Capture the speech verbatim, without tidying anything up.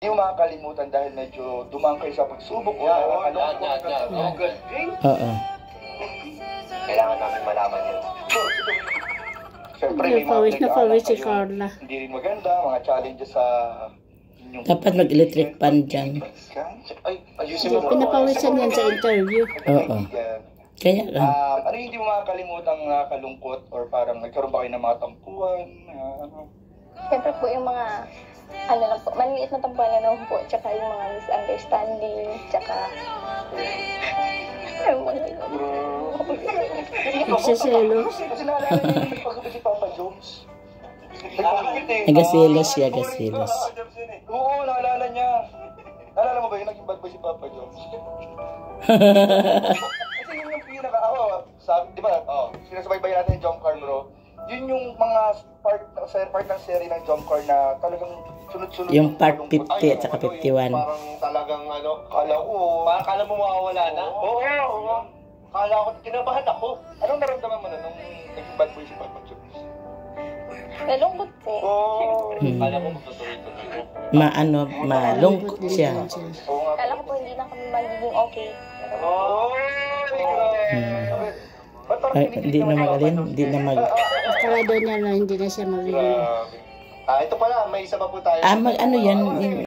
yung makakalimutan dahil medyo dumang kayo sa pagsubok o nakakalungkot. Oo. Kailangan namin malaman yun. Siyempre, may mga Pawis na pawis si kayo, Carla. hindi rin maganda, mga challenges sa inyong... Dapat mag-electric fan dyan. Ay, ayusin mo. Pinapawisan yan sa interview. Oo. Kaya lang. Um, ano yung hindi mo makakalimutang nakakalungkot or parang nagkaroon ba kayo ng mga tampuan? Uh, ano? Siyempre po yung mga, ano lang po, maliit na tampuan na naman po, tsaka yung mga misunderstanding, tsaka, yung mga, Nagsiselos. Kasi naalala niyo yung nagpagupit si Papa Jones. Nagpagupit eh. Nagasilos siya, gasilos. Oo, naalala niya. Naalala mo ba yung naging bad boy si Papa Jones? Kasi yun yung pinaka, ako, sabi, di ba, oh, sinasabay-bayan natin yung Jump Car, bro. Yun yung mga part, part ng serie ng Jump Car na talagang sunod-sunod. Yung part fifty at saka fifty-one. Parang talagang ano, kala ko, parang kala mo mawawala na. Oo, oo. Kala ko, kinabahan ako. Anong naramdaman mo na nung naging bad boy si Papa Jones? nalungkot po. Oo. Hmm. Kala ko magtutuloy-tuloy. Maano, malungkot siya. Oo nga. Kala ko po hindi na kami magiging okay. Oo. Hmm. Ay, hindi na magalin, hindi na mag... Akala daw niya na hindi na siya magiging. Ah, ito pala, may isa pa po tayo. Ah, mag ano yan,